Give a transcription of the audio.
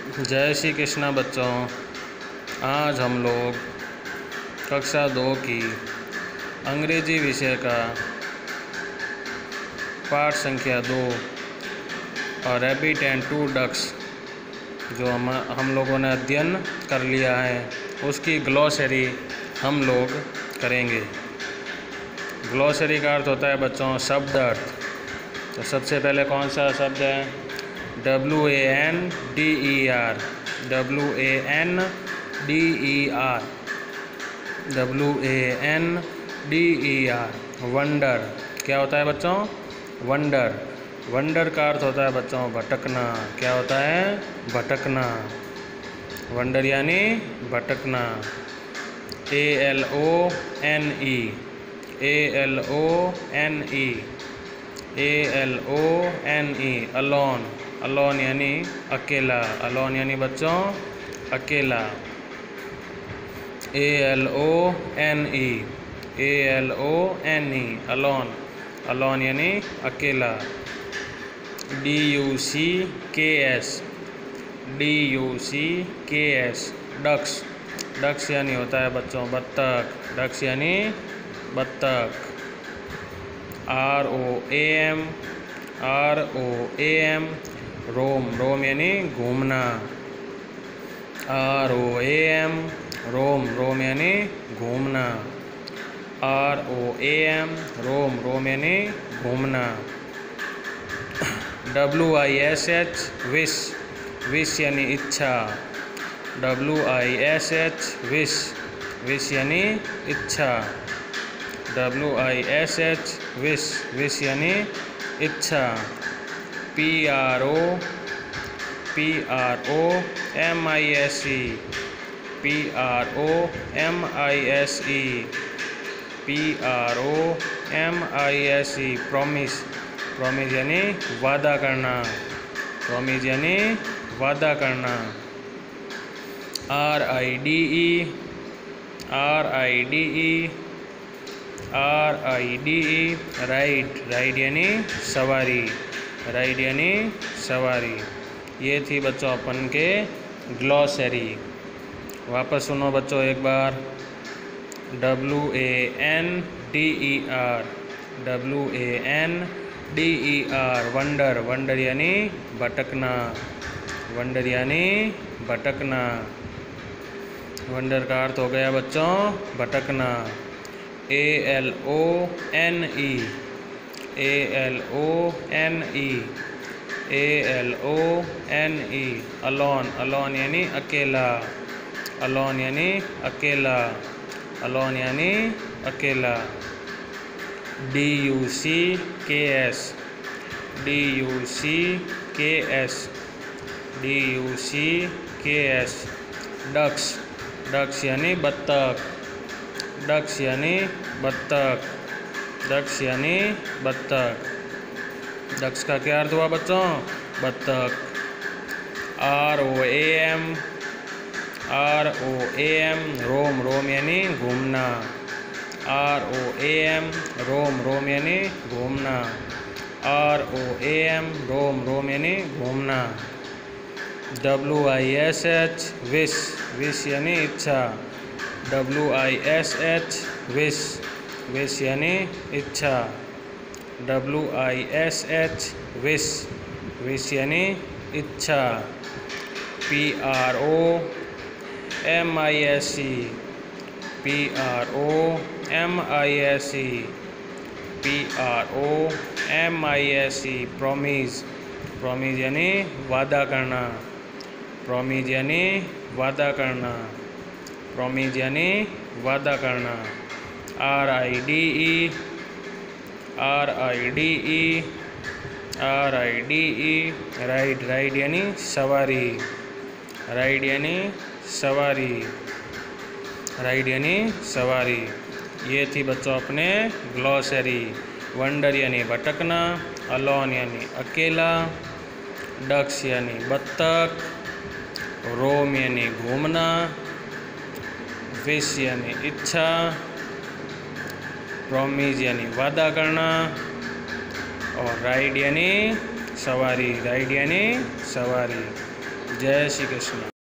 जय श्री कृष्णा बच्चों। आज हम लोग कक्षा 2 की अंग्रेजी विषय का पाठ संख्या 2 और रैबिट एंड 2 डक्स जो हम लोगों ने अध्ययन कर लिया है उसकी ग्लॉसरी हम लोग करेंगे। ग्लॉसरी का अर्थ होता है बच्चों शब्द अर्थ। तो सबसे पहले कौन सा शब्द है? WANDER, WANDER, WANDER, wander. क्या होता है बच्चों? वंडर। वंडर का अर्थ होता है बच्चों भटकना। क्या होता है? भटकना। वंडर यानी भटकना। ALONE, ALONE, ALONE, alone. Alone यानी अकेला। अलोन यानी बच्चों अकेला। ALONE, ALONE, alone. अलोन यानी अकेला। DUCKS, DUCKS, ducks. डक्स यानी होता है बच्चों बत्तख। डक्स यानी बत्तख। ROAM, ROAM, रोम। रोम यानी घूमना। ROAM, रोम। रोम यानी घूमना। ROAM, रोम। रोम यानी घूमना। WISH, wish. विश यानी इच्छा। WISH, wish. विश यानी इच्छा। WISH, wish. विश यानी इच्छा। PROMISE, PROMISE, promise. प्रॉमिस यानी वादा करना। प्रॉमिस यानी वादा करना। RIDE, ride. राइड यानी सवारी। राइड यानी सवारी। ये थी बच्चों अपन के ग्लॉसरी। वापस सुनो बच्चों एक बार। WANDER, WANDER, wander. वंडर यानी भटकना। वंडर यानी भटकना। वंडर का अर्थ हो गया बच्चों भटकना। ALONE, ALONE, ALONE, alone. Alone यानी अकेला। अलोन यानी अकेला। अलोन यानी अकेला। DUCKS, DUCKS, DUCKS, ducks. Ducks यानी बत्तख। डक्स यानी बत्तख। डक्स यानी बत्तख। डक्स का क्या अर्थ हुआ बच्चों? बत्तख। ROAM, ROAM, रोम। रोम यानी घूमना। ROAM, रोम। रोम यानी घूमना। ROAM, रोम। रोम यानी घूमना। WISH, wish. विश यानी इच्छा। WISH, wish. विश यानी इच्छा। WISH, wish. विश यानी इच्छा। PROMISE, PROMISE, PROMISE, promise. Promise यानी वादा करना। प्रॉमिस यानी वादा करना। प्रॉमिस यानी वादा करना। RIDE, RIDE, RIDE, ride. Ride यानी सवारी। राइड यानी सवारी। राइड यानी सवारी। ये थी बच्चों अपने ग्लॉसरी। वंडर यानी भटकना। अलोन यानी अकेला। डक्स यानी बत्तख। रोम यानी घूमना। विश यानी इच्छा। प्रॉमिस यानी वादा करना। और राइड यानी सवारी। राइड यानी सवारी। जय श्री कृष्ण।